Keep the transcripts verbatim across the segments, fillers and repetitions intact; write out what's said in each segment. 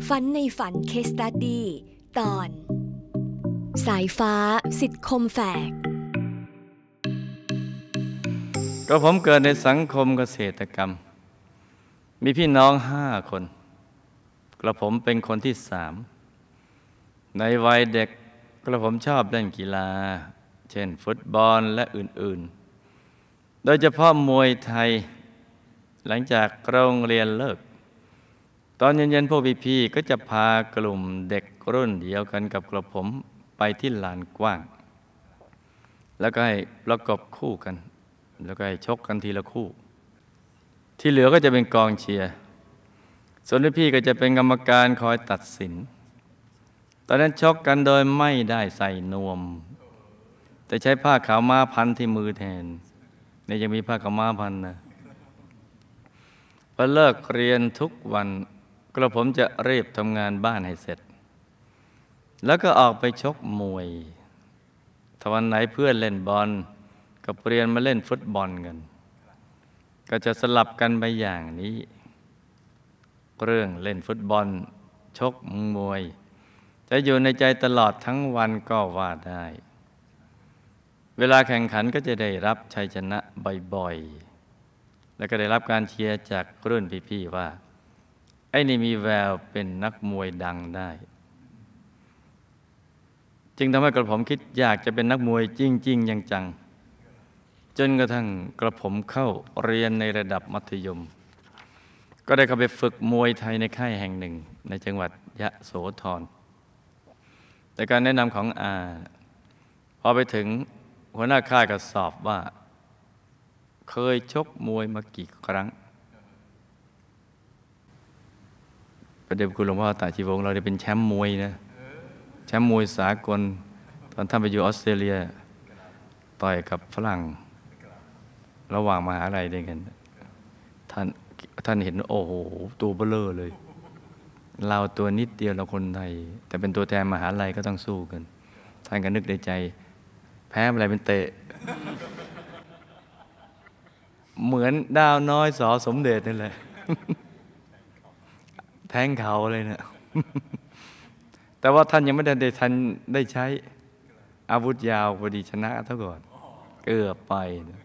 ฝันในฝันเคสตัดดี้ตอนสายฟ้าสิทธิ์คมแฝกก็ผมเกิดในสังคมเกษตรกรรมมีพี่น้องห้าคนกระผมเป็นคนที่สามในวัยเด็กกระผมชอบเล่นกีฬาเช่นฟุตบอลและอื่นๆโดยเฉพาะมวยไทยหลังจากโรงเรียนเลิกตอนเย็นๆพวกพี่ๆก็จะพากลุ่มเด็กรุ่นเดียวกันกับกระผมไปที่ลานกว้างแล้วก็ให้ประกบคู่กันแล้วก็ให้ชกกันทีละคู่ที่เหลือก็จะเป็นกองเชียร์ส่วนพี่ก็จะเป็นกรรมการคอยตัดสินตอนนั้นชกกันโดยไม่ได้ใส่นวมแต่ใช้ผ้าขาวม้าพันที่มือแทนนี่ยังมีผ้าขาวม้าพันนะพอเลิกเรียนทุกวันกระผมจะรีบทำงานบ้านให้เสร็จแล้วก็ออกไปชกมวยถ้าวันไหนเพื่อนเล่นบอลก็เปลี่ยนมาเล่นฟุตบอลกันก็จะสลับกันไปอย่างนี้เรื่องเล่นฟุตบอลชกมวยจะอยู่ในใจตลอดทั้งวันก็ว่าได้เวลาแข่งขันก็จะได้รับชัยชนะบ่อยๆแล้วก็ได้รับการเชียร์จากรุ่นพี่ๆว่าไอ้นี่มีแววเป็นนักมวยดังได้จึงทำให้กระผมคิดอยากจะเป็นนักมวยจริงๆจังๆจนกระทั่งกระผมเข้าเรียนในระดับมัธยมก็ได้เข้าไปฝึกมวยไทยในค่ายแห่งหนึ่งในจังหวัดยะโสธรแต่การแนะนำของอาพอไปถึงหัวหน้าค่ายก็สอบว่าเคยชกมวยมากี่ครั้งประเดี๋ยวคุณหลวงพ่อตาชีวงศ์เราได้เป็นแชมป์มวยนะแชมป์มวยสากลตอนท่านไปอยู่ออสเตรเลียต่อยกับฝรั่งระหว่างมหาลัยด้วยกันท่านท่านเห็นโอ้โหตัวเบ้อเร่อเลยเราตัวนิดเดียวเราคนไทยแต่เป็นตัวแทนมหาลัยก็ต้องสู้กันท่านก็นึกในใจแพ้อะไรเป็นเตะเหมือนดาวน้อยสอสมเด็จนั่นแหละแทงเขาเลยเนะแต่ว่าท่านยังไม่ได้ทันได้ใช้อาวุธยาวพอดีชนะเท่าก่อนเกือบไปนะ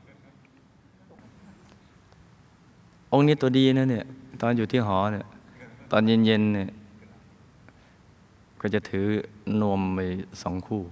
องค์นี้ตัวดีนะเนี่ยตอนอยู่ที่หอเนี่ยตอนเย็นๆเนี่ยก็จะถือนวมไปสองคู่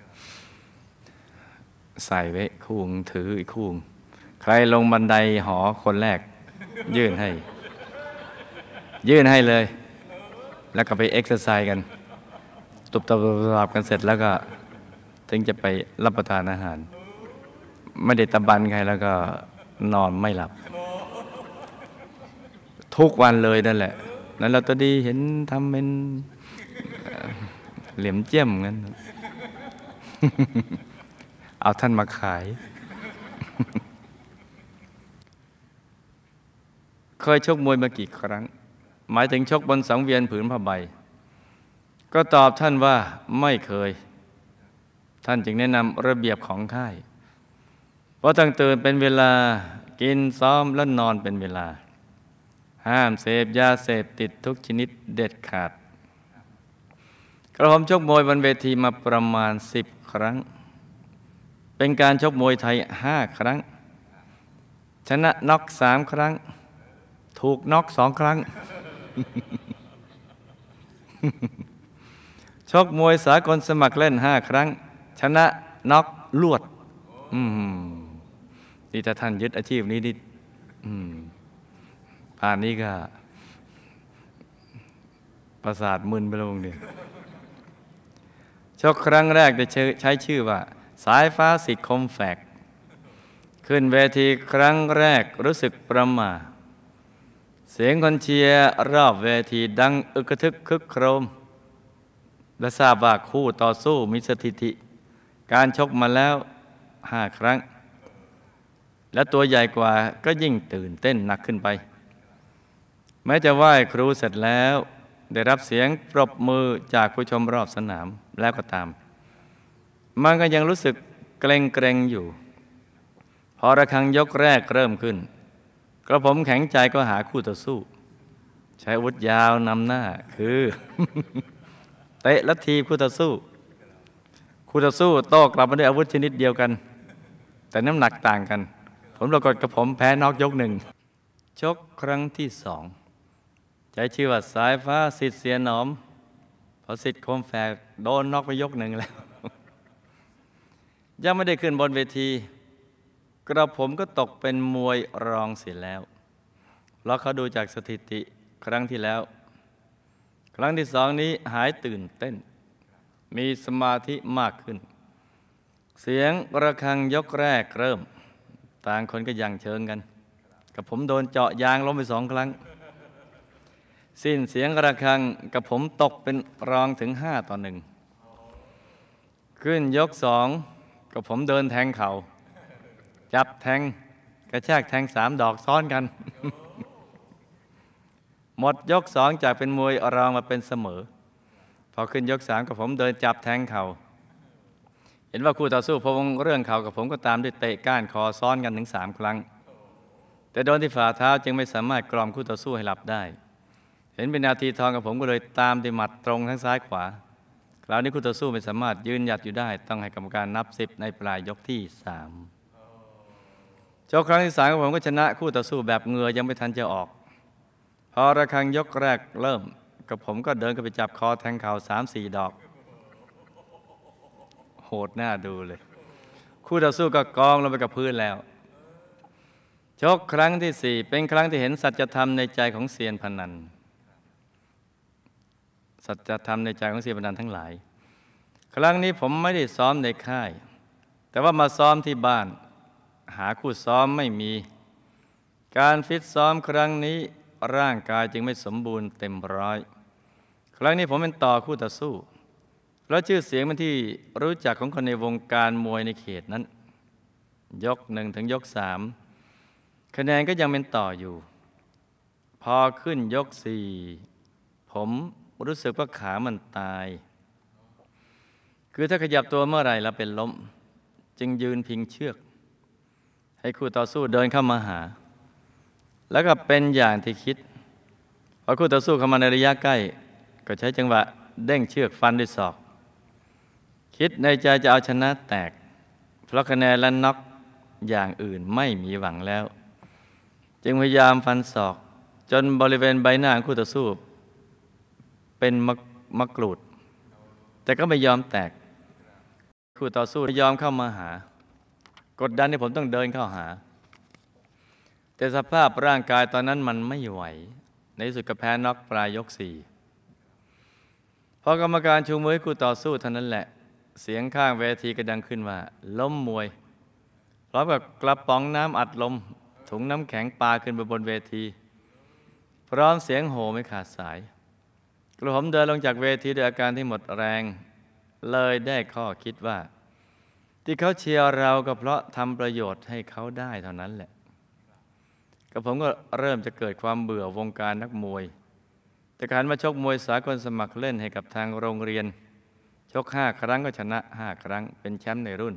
ใส่ไว้คู่ถืออีกคู่ใครลงบันไดหอคนแรกยื่นให้ยื่นให้เลยแล้วก็ไปเอ็กซ์ไซส์กันตุบตับตับกันเสร็จแล้วก็ถึงจะไปรับประทานอาหารไม่ได้ตะบันใครแล้วก็นอนไม่หลับทุกวันเลยนั่นแหละนั้นเราตัวดีเห็นทำเป็นเหลี่ยมเจี้ยมงั้นเอาท่านมาขายเคยชกมวยมากี่ครั้งหมายถึงชกบนสังเวียนผืนผ้าใบก็ตอบท่านว่าไม่เคยท่านจึงแนะนำระเบียบของค่ายเพราะตั้งตื่นเป็นเวลากินซ้อมและนอนเป็นเวลาห้ามเสพยาเสพติดทุกชนิดเด็ดขาดกระผมชกมวยบนเวทีมาประมาณสิบครั้งเป็นการชกมวยไทยห้าครั้งชนะน็อกสามครั้งถูกน็อกสองครั้ง ชกมวยสากลสมัครเล่นห้าครั้งชนะน็อกลวดอืมนี่ถ้าท่านยึดอาชีพนี้ดิอืมผ่านนี้ก็ประสาทมึนไปแล้วเนี่ยชกครั้งแรกจะใช้ชื่อว่าสายฟ้าสิทธิ์คมแฝกขึ้นเวทีครั้งแรกรู้สึกประหม่าเสียงคนเชียร์รอบเวทีดังอึกกระทึกคึกโครมและทราบว่าคู่ต่อสู้มีสถิติการชกมาแล้วห้าครั้งและตัวใหญ่กว่าก็ยิ่งตื่นเต้นหนักขึ้นไปแม้จะไหว้ครูเสร็จแล้วได้รับเสียงปรบมือจากผู้ชมรอบสนามแล้วก็ตามมันก็ยังรู้สึกเกรงเกรงอยู่พอระฆังยกแรกเริ่มขึ้นกระผมแข็งใจก็หาคู่ต่อสู้ใช้อาวุธยาวนำหน้าคือ เตะและทีบคู่ต่อสู้คู่ต่อสู้โต้กลับมาด้วยอาวุธชนิดเดียวกันแต่น้ำหนักต่างกันผลปรากฏกับผมแพ้น็อกยกหนึ่งชกครั้งที่สองใช้ชื่อว่าสายฟ้าสิทธิ์เสียหนอมพอสิทธิ์คมแฝกโดนน็อกไปยกหนึ่งแล้ว ยังไม่ได้ขึ้นบนเวทีกระผมก็ตกเป็นมวยรองเสียแล้วเพราะเขาดูจากสถิติครั้งที่แล้วครั้งที่สองนี้หายตื่นเต้นมีสมาธิมากขึ้นเสียงระฆังยกแรกเริ่มต่างคนก็ยังเชิงกันกับผมโดนเจาะยางล้มไปสองครั้งสิ้นเสียงระฆังกับผมตกเป็นรองถึงห้าต่อหนึ่งขึ้นยกสองกับผมเดินแทงเข่าจับแทงกระชากแทงสามดอกซ้อนกัน หมดยกสองจากเป็นมวยรองมาเป็นเสมอพอขึ้นยกสามกับผมเดินจับแทงเข่าเห็นว่าคู่ต่อสู้พงเรื่องเข่ากับผมก็ตามด้วยเตะก้านคอซ้อนกันถึงสามครั้งแต่โดนที่ฝ่าเท้าจึงไม่สามารถกล่อมคู่ต่อสู้ให้หลับได้เห็นเป็นนาทีทองกับผมก็เลยตามด้วยหมัดตรงทั้งซ้ายขวาคราวนี้คู่ต่อสู้ไม่สามารถยืนหยัดอยู่ได้ต้องให้กรรมการนับสิบในปลายยกที่สามชกครั้งที่สามผมก็ชนะคู่ต่อสู้แบบเหงื่อยังไม่ทันจะออกพอระฆังยกแรกเริ่มกับผมก็เดินก็ไปจับคอแทงเข่าสามสี่ดอกโหดหน้าดูเลยคู่ต่อสู้ก็กองลงไปกับพื้นแล้วชกครั้งที่สี่เป็นครั้งที่เห็นสัจธรรมในใจของเซียนพนันสัจธรรมในใจของเซียนพนันทั้งหลายครั้งนี้ผมไม่ได้ซ้อมในค่ายแต่ว่ามาซ้อมที่บ้านหาคู่ซ้อมไม่มีการฟิตซ้อมครั้งนี้ร่างกายจึงไม่สมบูรณ์เต็มร้อยครั้งนี้ผมเป็นต่อคู่ต่อสู้เพราะชื่อเสียงเป็นที่รู้จักของคนในวงการมวยในเขตนั้นยกหนึ่งถึงยกสามคะแนนก็ยังเป็นต่ออยู่พอขึ้นยกสี่ผมรู้สึกว่าขามันตายคือถ้าขยับตัวเมื่อไหร่แล้วเป็นล้มจึงยืนพิงเชือกให้คู่ต่อสู้เดินเข้ามาหาแล้วก็เป็นอย่างที่คิดพอคู่ต่อสู้เข้ามาในระยะใกล้ก็ใช้จังหวะเด้งเชือกฟันด้วยศอกคิดในใจจะเอาชนะแตกเพราะคะแนนและน็อกอย่างอื่นไม่มีหวังแล้วจึงพยายามฟันศอกจนบริเวณใบหน้าของคู่ต่อสู้เป็นมะมะกรูดแต่ก็ไม่ยอมแตกคู่ต่อสู้ไม่ยอมเข้ามาหากดดันให้ผมต้องเดินเข้าหาแต่สภาพร่างกายตอนนั้นมันไม่ไหวในที่สุดก็แพ้น็อกปลายยกสี่พอกรรมการชูมือให้คู่ต่อสู้เท่านั้นแหละเสียงข้างเวทีก็ดังขึ้นว่าล้มมวยพร้อมกับกระป๋องน้ำอัดลมถุงน้ำแข็งปาขึ้นไปบนเวทีพร้อมเสียงโห่ไม่ขาดสายกระผมเดินลงจากเวทีด้วยอาการที่หมดแรงเลยได้ข้อคิดว่าที่เขาเชียร์เราก็เพราะทำประโยชน์ให้เขาได้เท่านั้นแหละกระผมก็เริ่มจะเกิดความเบื่อวงการนักมวยแต่การมาชกมวยสากลสมัครเล่นให้กับทางโรงเรียนชกห้าครั้งก็ชนะห้าครั้งเป็นแชมป์ในรุ่น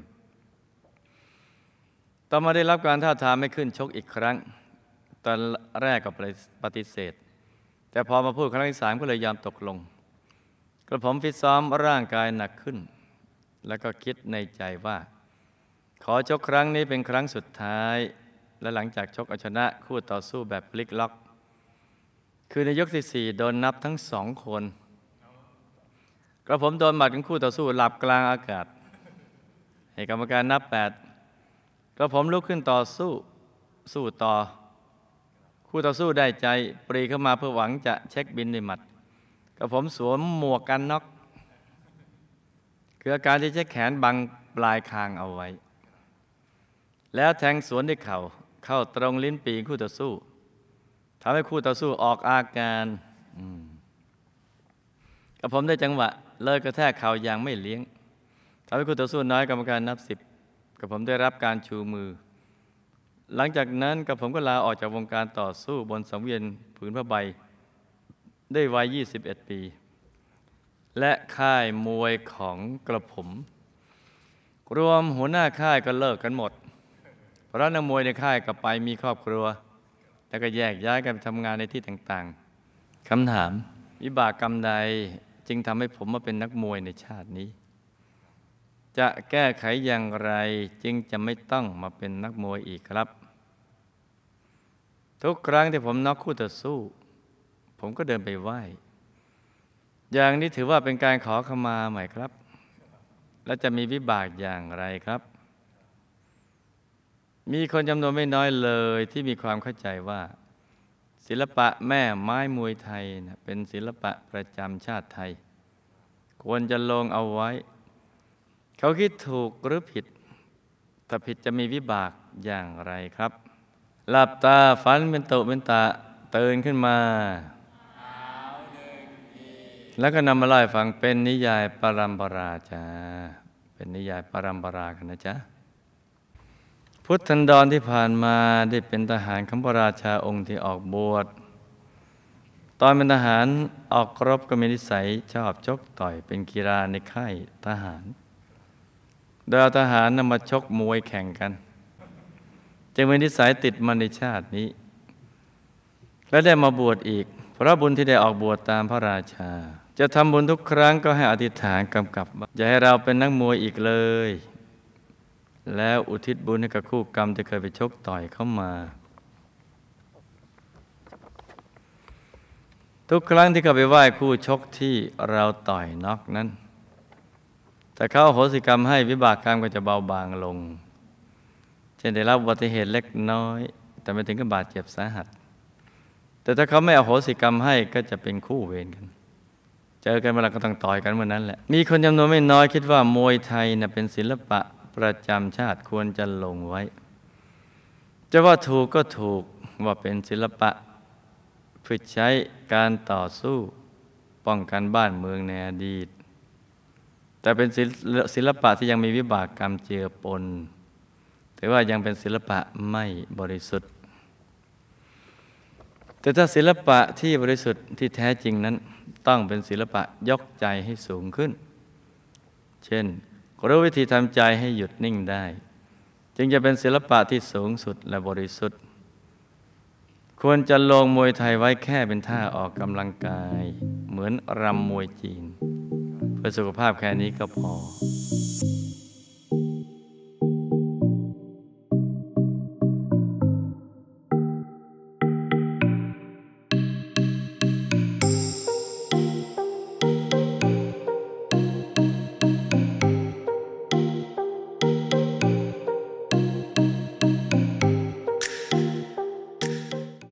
ต่อมาได้รับการท้าทายไม่ขึ้นชกอีกครั้งตอนแรกก็ปฏิเสธแต่พอมาพูดครั้งที่สามก็เลยยอมตกลงกระผมฟิตซ้อมร่างกายหนักขึ้นแล้วก็คิดในใจว่าขอชกครั้งนี้เป็นครั้งสุดท้ายและหลังจากชกเอาชนะคู่ต่อสู้แบบพลิกล็อกคือในยกที่สี่โดนนับทั้งสองคนกระผมโดนหมัดของคู่ต่อสู้หลับกลางอากาศให้กรรมการนับแปดกระผมลุกขึ้นต่อสู้สู้ต่อคู่ต่อสู้ได้ใจปรีเข้ามาเพื่อหวังจะเช็คบินด้วยหมัดกระผมสวมหมวกกันน็อกคืออาการที่ใช้แขนบังปลายคางเอาไว้แล้วแทงสวนด้วยเข่าเข้าตรงลิ้นปีคู่ต่อสู้ทำให้คู่ต่อสู้ออกอาการกับผมได้จังหวะเลยกระแทกเข่าอย่างไม่เลี้ยงทำให้คู่ต่อสู้น้อยกรรมการนับสิบกับผมได้รับการชูมือหลังจากนั้นกับผมก็ลาออกจากวงการต่อสู้บนสังเวียนผืนผ้าใบได้วัยยี่สิบเอ็ดปีและค่ายมวยของกระผมรวมหัวหน้าค่ายก็เลิกกันหมดเพราะนักมวยในค่ายกลับไปมีครอบครัวแล้วก็แยกย้ายกันไปทำงานในที่ต่างๆคำถามวิบากกรรมใดจึงทำให้ผมมาเป็นนักมวยในชาตินี้จะแก้ไขอย่างไรจึงจะไม่ต้องมาเป็นนักมวยอีกครับทุกครั้งที่ผมน็อกคู่ต่อสู้ผมก็เดินไปไหว้อย่างนี้ถือว่าเป็นการขอขมาไหมครับและจะมีวิบากอย่างไรครับมีคนจำนวนไม่น้อยเลยที่มีความเข้าใจว่าศิลปะแม่ไม้มวยไทยนะเป็นศิลปะประจำชาติไทยควรจะลงเอาไว้เขาคิดถูกหรือผิดถ้าผิดจะมีวิบากอย่างไรครับหลับตาฝันเป็นตุเป็นตะตื่นขึ้นมาแล้วก็นำมาเล่าให้ฟังเป็นนิยายปรัมปราจ้าเป็นนิยายปรัมปรากันนะจ๊ะพุทธันดรที่ผ่านมาได้เป็นทหารของพระราชาองค์ที่ออกบวชตอนเป็นทหารออกรบก็มีนิสัยชอบชกต่อยเป็นกีฬาในค่ายทหารโดยเอาทหารนำมาชกมวยแข่งกันจึงเป็นนิสัยติดมาในชาตินี้และได้มาบวชอีกเพราะบุญที่ได้ออกบวชตามพระราชาจะทำบุญทุกครั้งก็ให้อธิษฐานกำกับอย่าให้เราเป็นนักมวยอีกเลยแล้วอุทิศบุญให้กับคู่กรรมที่เคยไปชกต่อยเข้ามาทุกครั้งที่เขาไปไหว้คู่ชกที่เราต่อยน็อกนั้นแต่เขาอโหสิกรรมให้วิบากกรรมก็จะเบาบางลงเช่นได้รับอุบัติเหตุเล็กน้อยแต่ไม่ถึงกับบาดเจ็บสาหัสแต่ถ้าเขาไม่อโหสิกรรมให้ก็จะเป็นคู่เวรกันเจอกันเมื่อไหร่ก็ต้องต่อยกันเมื่อนั้นแหละมีคนจำนวนไม่น้อยคิดว่ามวยไทยน่ะเป็นศิลปะประจำชาติควรจะลงไว้จะว่าถูกก็ถูกว่าเป็นศิลปะเพื่อใช้การต่อสู้ป้องกันบ้านเมืองในอดีตแต่เป็นศิลปะที่ยังมีวิบากกรรมเจือปนถือว่ายังเป็นศิลปะไม่บริสุทธิ์แต่ถ้าศิลปะที่บริสุทธิ์ที่แท้จริงนั้นต้องเป็นศิลปะยกใจให้สูงขึ้นเช่นรู้วิธีทำใจให้หยุดนิ่งได้จึงจะเป็นศิลปะที่สูงสุดและบริสุทธิ์ควรจะลงมวยไทยไว้แค่เป็นท่าออกกำลังกายเหมือนรำมวยจีนเพื่อสุขภาพแค่นี้ก็พอ